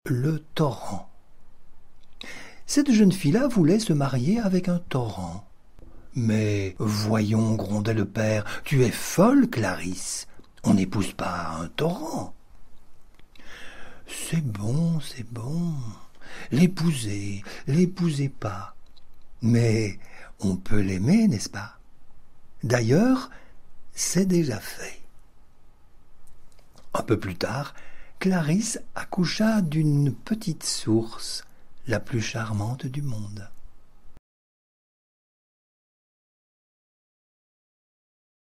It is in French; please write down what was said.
Le torrent. Cette jeune fille-là voulait se marier avec un torrent. « Mais voyons, grondait le père, tu es folle, Clarisse. On n'épouse pas un torrent. »« C'est bon. L'épousez pas. Mais on peut l'aimer, n'est-ce pas? D'ailleurs, c'est déjà fait. » Un peu plus tard, Clarisse accoucha d'une petite source, la plus charmante du monde.